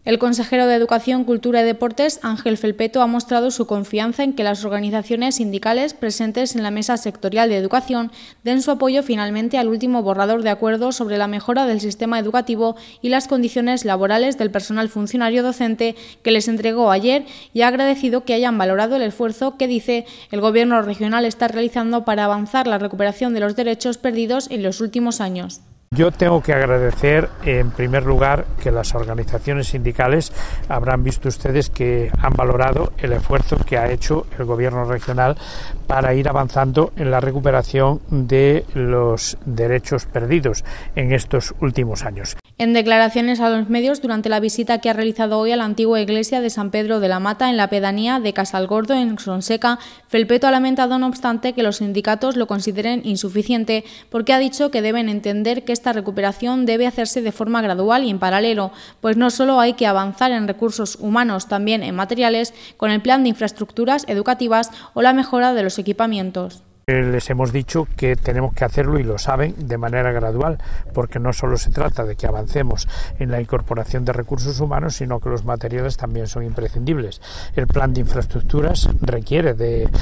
El consejero de Educación, Cultura y Deportes, Ángel Felpeto, ha mostrado su confianza en que las organizaciones sindicales presentes en la Mesa Sectorial de Educación den su apoyo finalmente al último borrador de acuerdo sobre la mejora del sistema educativo y las condiciones laborales del personal funcionario docente que les entregó ayer, y ha agradecido que hayan valorado el esfuerzo que, dice, el Gobierno regional está realizando para avanzar la recuperación de los derechos perdidos en los últimos años. Yo tengo que agradecer, en primer lugar, que las organizaciones sindicales habrán visto ustedes que han valorado el esfuerzo que ha hecho el Gobierno regional para ir avanzando en la recuperación de los derechos perdidos en estos últimos años. En declaraciones a los medios durante la visita que ha realizado hoy a la antigua iglesia de San Pedro de la Mata en la pedanía de Casalgordo, en Sonseca, Felpeto ha lamentado, no obstante, que los sindicatos lo consideren insuficiente, porque ha dicho que deben entender que esta recuperación debe hacerse de forma gradual y en paralelo, pues no solo hay que avanzar en recursos humanos, también en materiales, con el plan de infraestructuras educativas o la mejora de los equipamientos. Les hemos dicho que tenemos que hacerlo, y lo saben, de manera gradual, porque no solo se trata de que avancemos en la incorporación de recursos humanos, sino que los materiales también son imprescindibles. El plan de infraestructuras requiere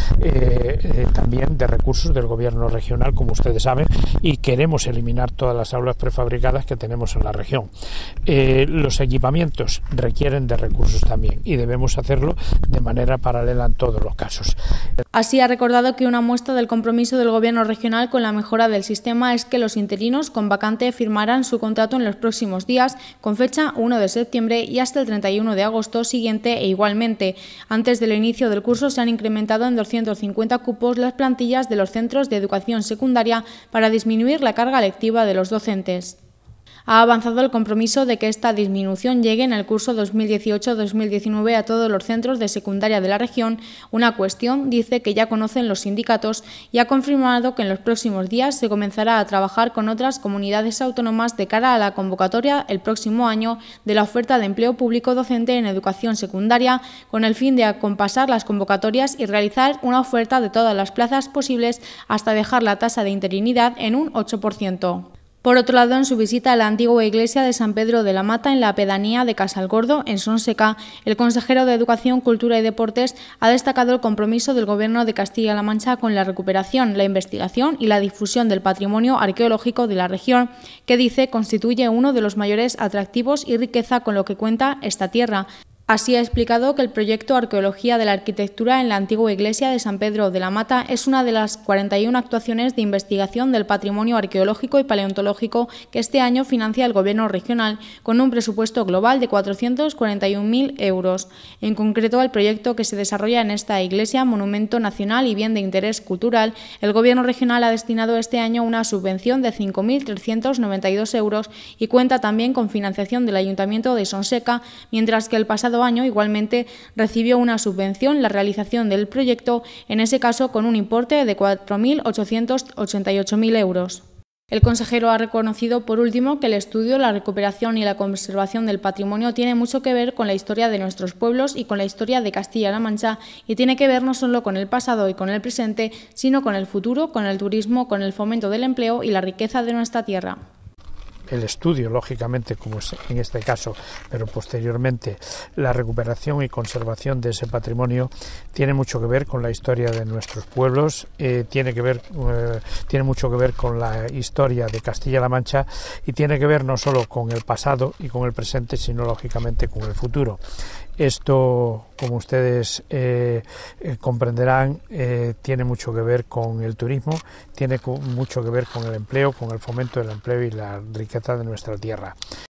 también de recursos del Gobierno regional, como ustedes saben, y queremos eliminar todas las aulas prefabricadas que tenemos en la región. Los equipamientos requieren de recursos también, y debemos hacerlo de manera paralela en todos los casos. Así ha recordado que una muestra del compromiso del Gobierno regional con la mejora del sistema es que los interinos con vacante firmarán su contrato en los próximos días, con fecha 1 de septiembre y hasta el 31 de agosto siguiente, e igualmente, antes del inicio del curso se han incrementado en 250 cupos las plantillas de los centros de educación secundaria para disminuir la carga lectiva de los docentes. Ha avanzado el compromiso de que esta disminución llegue en el curso 2018-2019 a todos los centros de secundaria de la región, una cuestión, dice, que ya conocen los sindicatos, y ha confirmado que en los próximos días se comenzará a trabajar con otras comunidades autónomas de cara a la convocatoria el próximo año de la oferta de empleo público docente en educación secundaria, con el fin de acompasar las convocatorias y realizar una oferta de todas las plazas posibles hasta dejar la tasa de interinidad en un 8%. Por otro lado, en su visita a la antigua iglesia de San Pedro de la Mata en la pedanía de Casalgordo, en Sonseca, el consejero de Educación, Cultura y Deportes ha destacado el compromiso del Gobierno de Castilla-La Mancha con la recuperación, la investigación y la difusión del patrimonio arqueológico de la región, que, dice, constituye uno de los mayores atractivos y riqueza con lo que cuenta esta tierra. Así ha explicado que el proyecto Arqueología de la Arquitectura en la antigua iglesia de San Pedro de la Mata es una de las 41 actuaciones de investigación del patrimonio arqueológico y paleontológico que este año financia el Gobierno regional, con un presupuesto global de 441.000 euros. En concreto, el proyecto que se desarrolla en esta iglesia, monumento nacional y bien de interés cultural, el Gobierno regional ha destinado este año una subvención de 5.392 euros y cuenta también con financiación del Ayuntamiento de Sonseca, mientras que el pasado año igualmente recibió una subvención la realización del proyecto, en ese caso con un importe de 4.888.000 euros. El consejero ha reconocido, por último, que el estudio, la recuperación y la conservación del patrimonio tiene mucho que ver con la historia de nuestros pueblos y con la historia de Castilla-La Mancha, y tiene que ver no solo con el pasado y con el presente, sino con el futuro, con el turismo, con el fomento del empleo y la riqueza de nuestra tierra. El estudio, lógicamente, como es en este caso, pero posteriormente la recuperación y conservación de ese patrimonio tiene mucho que ver con la historia de nuestros pueblos, tiene mucho que ver con la historia de Castilla-La Mancha, y tiene que ver no solo con el pasado y con el presente, sino lógicamente con el futuro. Esto, como ustedes comprenderán, tiene mucho que ver con el turismo, tiene mucho que ver con el empleo, con el fomento del empleo y la riqueza de nuestra tierra.